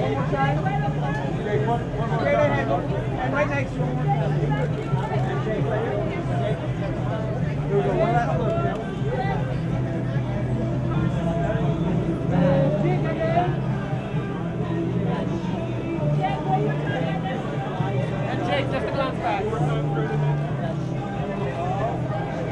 one more time. Straight ahead. And right next to you one more